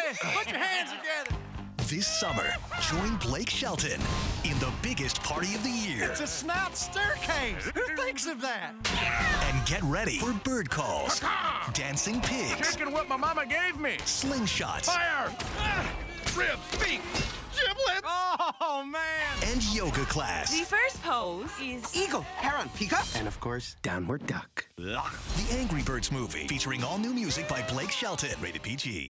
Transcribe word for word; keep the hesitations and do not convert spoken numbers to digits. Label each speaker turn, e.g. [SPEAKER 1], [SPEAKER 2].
[SPEAKER 1] Hey, put your hands together.
[SPEAKER 2] This summer, join Blake Shelton in the biggest party of the year.
[SPEAKER 1] It's a snout staircase. Who thinks of that?
[SPEAKER 2] And get ready for bird calls, dancing pigs,
[SPEAKER 3] taking what my mama gave me,
[SPEAKER 2] slingshots,
[SPEAKER 3] fire, ah, ribs, feet, giblets.
[SPEAKER 1] Oh, man.
[SPEAKER 2] and yoga class.
[SPEAKER 4] The first pose is
[SPEAKER 5] Eagle, heron, peacock, and of course, downward duck.
[SPEAKER 2] The Angry Birds movie, featuring all new music by Blake Shelton. Rated P G.